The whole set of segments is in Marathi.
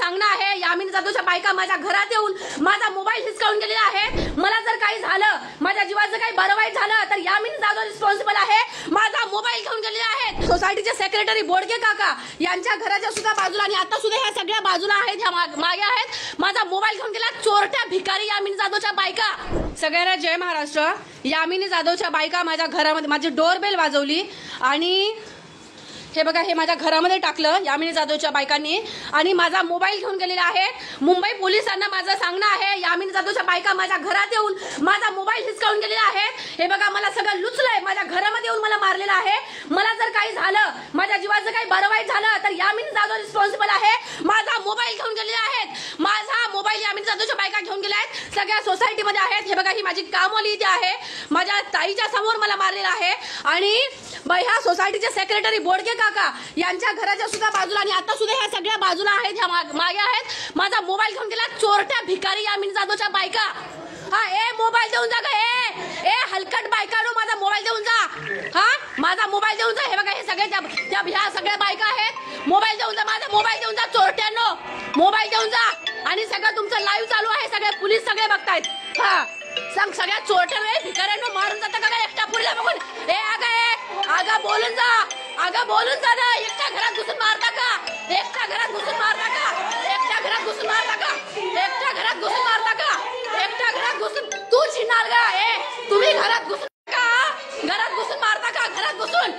सांगणं आहे, यामिनी जाधवच्या बायका माझ्या घरात येऊन माझा मोबाईल हिसकावून गेलेला आहे। मला जर काही झालं, माझ्या जीवाचं काही बरं वाईट झालं तर यामिनी जाधव रिस्पॉन्सिबल आहे। माझा मोबाईल घेऊन गेलेला आहे। सोसायटीचे सेक्रेटरी बोडके काका यांच्या घराच्या सुद्धा बाजूला आणि आता सुद्धा ह्या सगळ्या बाजूला आहेत, ह्या मागे आहेत। माझा मोबाईल घेऊन गेला चोरट्या भिकारी यामिनी जाधवच्या बायका। सगळ्यांना जय महाराष्ट्र। यामिनी जाधवच्या बायका माझ्या घरामध्ये माझी डोरबेल वाजवली आणि हे बघा, हे माझ्या घरामध्ये टाकलं यामिनी जाधवच्या बायकांनी आणि माझा मोबाईल घेऊन गेलेला आहे। मुंबई पोलिसांना माझं सांगणं आहे, यामिनी जाधवच्या बायका माझ्या घरात येऊन माझा मोबाईल हिसकावून गेलेला आहे। हे बघा, मला सगळं लुचलंय, माझ्या घरामध्ये येऊन मला मारलेलं आहे। मला जर काही झालं, माझ्या जीवाचं काही बरं वाईट झालं तर यामिनी जाधव रिस्पॉन्सिबल आहे। माझा मोबाईल घेऊन गेलेले आहेत। माझा मोबाईल यामिनी जाधवच्या बायका घेऊन गेल्या आहेत, सगळ्या सोसायटीमध्ये आहेत। हे बघा, ही माझी कामवाली इथे आहे, माझ्या ताईच्या समोर मला मारलेलं आहे आणि ह्या सोसायटीचे सेक्रेटरी बोडके काका यांच्या घराच्या सुद्धा बाजूला आणि आता सुद्धा ह्या सगळ्या बाजूला आहेत, ह्या मागे आहेत। माझा मोबाईल घेऊन गेला चोरट्या भिकारी यामिनी जाधवच्या बायका। हा, ए मोबाईल देऊन जा ग, ए हलकट बायकानो, माझा मोबाईल देऊन जा। हा, माझा मोबाईल देऊन जा। हे बघा, हे सगळे ह्या सगळ्या बायका आहेत, मोबाईल देऊन जा, माझा मोबाईल देऊन जा चोरट्यांनो, मोबाईल देऊन जा। आणि सगळं तुमचं लाईव्ह चालू आहे, सगळे पोलीस सगळे बघतायत। हा, सांग सगळ्या चोरट्या भिकाऱ्यांनो मारून जाता का एकटा पुरीला बघून? आगा बोलून जा, आगा बोलून जा ना। एकट्या घरात घुसून मारता का? एकट्या घरात घुसून मारता का? एकट्या घरात घुसून मारता का? एकट्या घरात घुसून मारता का? एकट्या घरात घुसून तू छिनार का? तुम्ही घरात घुसून का? घरात घुसून मारता का? घरात घुसून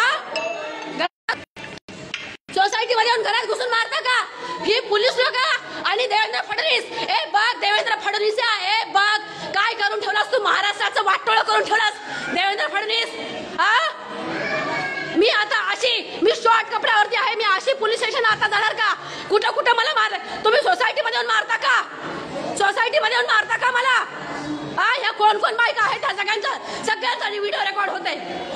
सोसायटी मध्ये येऊन घरात घुसून मारता का? ही पोलीस लोक आणि देवेंद्र फडणवीस, बघ देवेंद्र फडणवीस, बघ काय करून ठेवलास तू, महाराष्ट्राचं वाटोळं करून ठेवलास देवेंद्र फडणवीस। मी आता मी शॉर्ट कपड्यावरती आहे, मी अशी पोलीस स्टेशन आता जाणार का? कुठं कुठं मला मार, तुम्ही सोसायटी मध्ये येऊन मारता का? सोसायटी मध्ये येऊन मारता का मला? ह्या कोण कोण बायका आहेत त्या सगळ्यांचा व्हिडिओ रेकॉर्ड होते।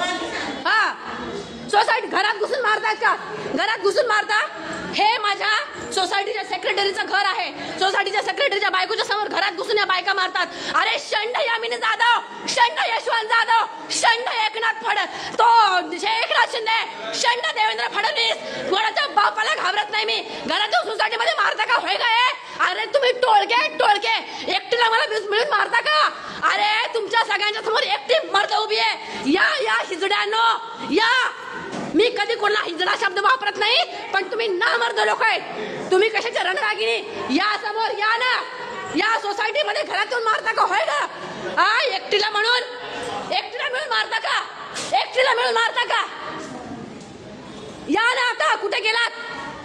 सोसायटी घरात घुसून मारतात का? घरात घुसून मारता? हे माझ्या सोसायटीच्या सेक्रेटरीचं घर आहे, सोसायटीच्या सेक्रेटरीच्या बायकोच्या समोर घरात घुसून या बायका मारतात। अरे शंड यामिनी जाधव, शंड यशवंत जाधव, शंड एकनाथ एकनाथ शिंदे, शंड देवेंद्र फडणवीस, कोणाच्या बापाला घाबरत नाही मी। घरात सोसायटी मध्ये मारता का? होय काय? अरे तुम्ही टोळके एकटीला मला मिळून मारता का? अरे तुमच्या सगळ्यांच्या समोर एकटी मर्द उभी आहे। या हिजड्यांनो, या। मी कधी कोणाला हिजडा शब्द वापरत नाही, पण तुम्ही नामर्द लोक आहेत, तुम्ही कशाचे रणरागिणी। या समोर या ना, या सोसायटी मध्ये घरात येऊन मारता का? होय का? एकटीला मिळून मारता का? एकटीला मिळून मारता का? या ना, आता कुठे गेलात?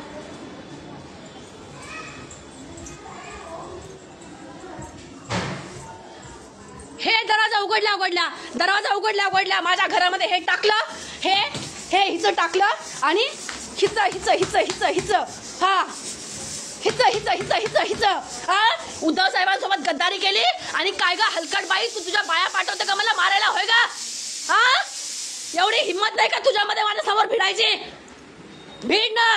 हे दरवाजा उघडला माझ्या घरामध्ये हे टाकलं, हे हिचं टाकलं आणि हिचं उद्धव साहेबांसोबत गद्दारी केली आणि काय ग हलकट बाई, तू तुझ्या बाया पाठवते का मला मारायला? होय का? एवढी हिम्मत नाही का तुझ्यामध्ये माझ्या समोर भिडायची? भीड ना।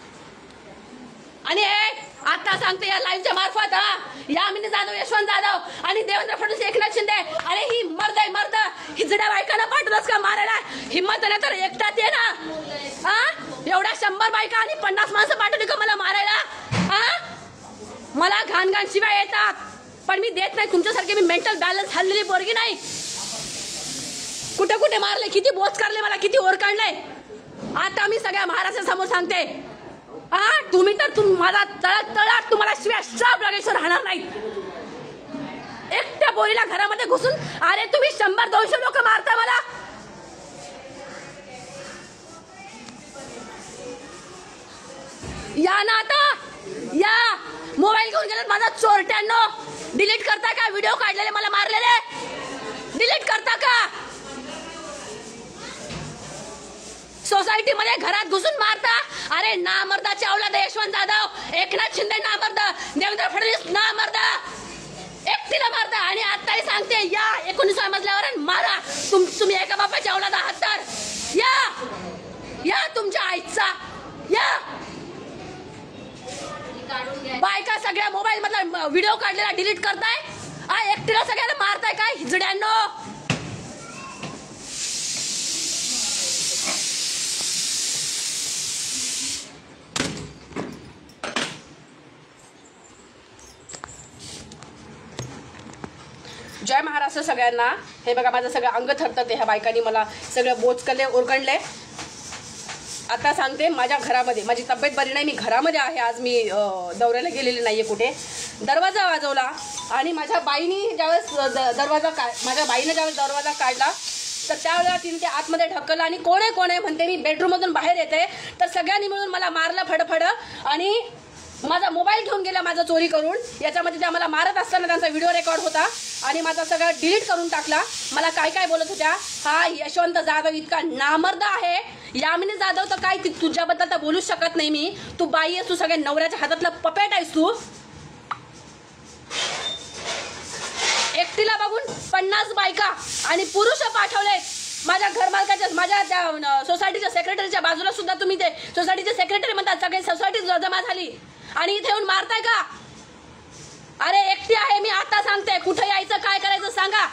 आणि आता सांगते या लाईव्हच्या मार्फत, यामिनी जाधव, यशवंत जाधव आणि देवेंद्र फडणवीस, एकनाथ शिंदे, अरे ही मर्द हिजड्या बायकांना पाठवलंस का मारायला? हिम्मत नाही तर एकटाच ये ना। एवढ्या 100 बायका आणि 50 माणसं पाठवली का मला मारायला? मला घाण शिवाय येतात, पण मी देत नाही तुमच्यासारखे। मी मेंटल बॅलन्स हल्लेली पोरगी नाही। कुठे कुठे मारले, किती बोच काढले, मला किती ओर काढले। आता मी सगळ्या महाराष्ट्रासमोर सांगते, तुम्ही माझा तळात तुम्हाला शिवाय शाप लागेश्वर राहणार नाही। एकट्या बोरीला घरामध्ये घुसून, अरे तुम्ही 100-200 लोक मारता मला। या ना आता, या। मोबाईल घेऊन गेलात माझा चोरट्यांनो, डिलीट करता का? व्हिडिओ काढलेले मला मारलेले डिलीट करता का? सोसायटी मध्ये घरात घुसून मारता? अरे नामर्दाची औलाद, यशवंत जाधव, एकनाथ शिंदे नामर्द, देवेंद्र फडणवीस नामर्द, एकटीला मारता। आणि आताही सांगते, या 19व्या मजल्यावर मारा। तुम्ही एका बापाच्या औलाद आहात तर या तुमच्या आईचा, या। बायका सगळ्या मोबाईल मधला व्हिडिओ काढलेला डिलीट करताय, एकटीला सगळ्यांना मारताय काय हिजड्यांनो? जय महाराष्ट्र सगळ्यांना. हे बघा माझं सगळं अंग थरथरते. ह्या बायकांनी मला सगळं बोचकले ओरगणले. आता सांगते, माझ्या घरामध्ये माझी तब्येत बरी नाही, मी घरामध्ये आहे आज. मी दौऱ्याला गेलेली नाहीये कुठे. दरवाजा वाजवला आणि माझ्या बाईने ज्यावेळेस माझ्या बाईने ज्यावेळेस दरवाजा काढला तर त्यावेळेला तिने ते आतमध्ये ढकललं आणि कोण आहे म्हणते. मी बेडरूममधून बाहेर येते तर सगळ्यांनी मिळून मला मारलं फडफड आणि माझा मोबाईल घेऊन गेला माझा चोरी करून. याच्यामध्ये त्या मला मारत असताना त्यांचा व्हिडिओ रेकॉर्ड होता आणि माझा सगळा डिलीट करून टाकला. मला काय काय बोलत होत्या. हा यशवंत जाधव इतका नामर्द आहे. यामिनी जाधव तर काय तुझ्याबद्दल तर बोलूच शकत नाही मी. तू बाई आहेस, तू सगळ्या नवऱ्याच्या हातातलं पपेट आहेस तू. एकटीला बघून 50 बायका आणि पुरुष पाठवलेत. माझ्या घरमालकाच्या माझ्या त्या सोसायटीच्या सेक्रेटरीच्या बाजूला सुद्धा तुम्ही ते सोसायटीचे सेक्रेटरी म्हणतात. सगळे सोसायटी जमा झाली आणि इथे येऊन मारताय का. अरे एकटी आहे मी, आता सांगते. कुठे यायचं, काय करायचं सांगा.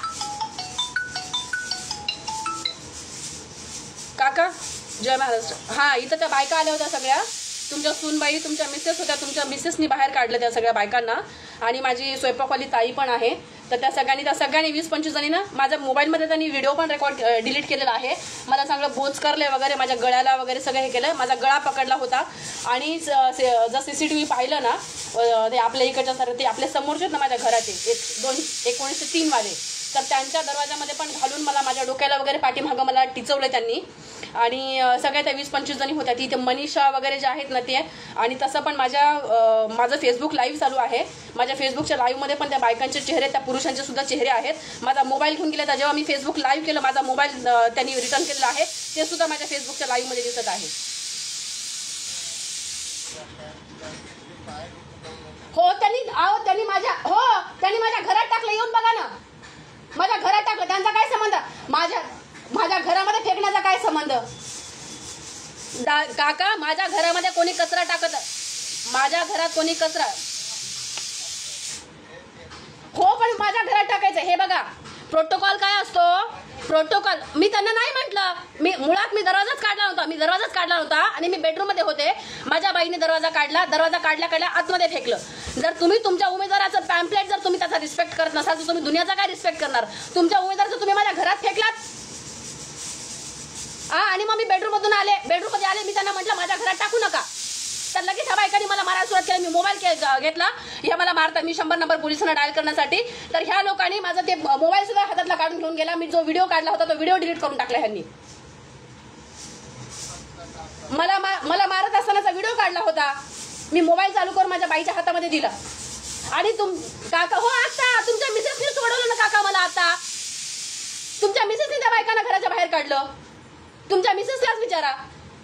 काका जय महाराष्ट्र. हा, इथं त्या बायका आल्या होत्या सगळ्या. तुमच्या सूनबाई, तुमच्या मिसेस होत्या. तुमच्या मिसेसनी बाहेर काढलं त्या सगळ्या बायकांना आणि माझी स्वयंपाकवाली ताई पण आहे. तर त्या सगळ्यांनी 20-25 जणींना माझ्या मोबाईलमध्ये त्यांनी व्हिडिओ पण रेकॉर्ड डिलीट केलेला आहे. मला चांगलं बोच करले वगैरे, माझ्या गळ्याला वगैरे सगळं हे केलं. माझा गळा पकडला होता आणि जर CCTV पाहिलं ना ते आपल्या इकडच्या सारं ते आपल्या समोरचे ना माझ्या घराचे 1903 वाले, तर त्यांच्या दरवाजामध्ये पण घालून मला माझ्या डोक्याला वगैरे पाठीमागं मला टिचवलं त्यांनी. आणि सगळ्या त्या 20-25 जणी होत्या. तिथे मनीषा वगैरे जे आहेत ना ते. आणि तसं पण माझं फेसबुक लाईव्ह चालू आहे. माझ्या फेसबुकच्या लाईव्हमध्ये पण त्या बायकांचे चेहरे, त्या पुरुषांचे सुद्धा चेहरे आहेत. माझा मोबाईल घेऊन गेला तर जेव्हा मी फेसबुक लाईव्ह केलं, माझा मोबाईल त्यांनी रिटर्न केलेला आहे. ते सुद्धा माझ्या फेसबुकच्या लाईव्हमध्ये दिसत आहे. त्यांनी माझ्या घरात टाकलं. येऊन बघा ना, माझ्या घरात टाकलं. त्यांचा काय संबंध माझ्या घरामध्ये फेकण्याचा काय संबंध. काका, माझ्या घरामध्ये कोणी कचरा टाकत, माझ्या घरात कोणी कचरा हो पण माझ्या घरात टाकायचं. हे बघा प्रोटोकॉल काय असतो. प्रोटोकॉल मी त्यांना नाही म्हटलं. मी दरवाजाच काढला नव्हता आणि मी बेडरूम मध्ये होते. माझ्या बाईने दरवाजा काढल्या आतमध्ये फेकलं. जर तुम्ही तुमच्या उमेदवाराचं पॅम्पलेट जर तुम्ही त्याचा रिस्पेक्ट करत नसाल तर तुम्ही दुनियाचा काय रिस्पेक्ट करणार. तुमच्या उमेदवाराचं तुम्ही माझ्या घरात फेकलात. आणि मग मी बेडरूममध्ये आले. मी त्यांना म्हटलं माझ्या घरात टाकू नका. तर लगेच ह्या बायकांनी मला मारायला सुरुवात केली. मी मोबाईल घेतला. ह्या मला मारतात. मी 100 नंबर पोलिसांना डायल करण्यासाठी. तर ह्या लोकांनी माझा ते मोबाईल सुद्धा हातातला काढून घेऊन गेला. मी जो व्हिडिओ काढला होता तो व्हिडिओ डिलीट करून टाकला ह्यांनी. मला मारत असतानाचा व्हिडिओ काढला होता. मी मोबाईल चालू करून माझ्या बाईच्या हातामध्ये दिला. आणि काका हो, आता तुमच्या मिसेसने सोडवलं ना काका मला. आता तुमच्या मिसेसने त्या बायकांना घराच्या बाहेर काढलं. तुमच्या मिसेसलाच विचारा.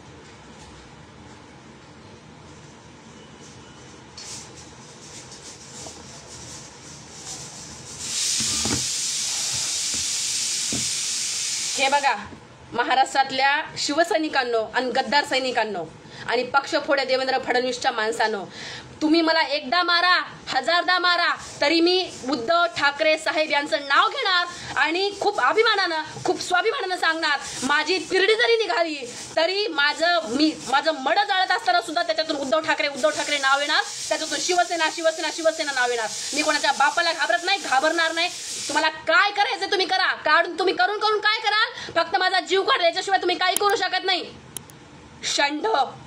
हे बघा महाराष्ट्रातल्या शिवसैनिकांनो आणि गद्दार सैनिकांनो आणि पक्षफोड्या देवेंद्र फडणवीसच्या माणसांनो, तुम्ही मला एकदा मारा, 1000दा मारा, तरी मी उद्धव ठाकरे साहेब यांचं नाव घेणार आणि खूप अभिमानानं, खूप स्वाभिमानानं सांगणार. माझी तिरडी जरी निघाली तरी माझं मड जाळत असताना सुद्धा त्याच्यातून उद्धव ठाकरे नाव येणार. त्याच्यातून शिवसेना नाव येणार. मी कोणाच्या बापाला घाबरणार नाही. तुम्हाला काय करायचं तुम्ही करा. तुम्ही करून काय कराल. फक्त माझा जीव काढ, याच्याशिवाय तुम्ही काही करू शकत नाही. षंढ.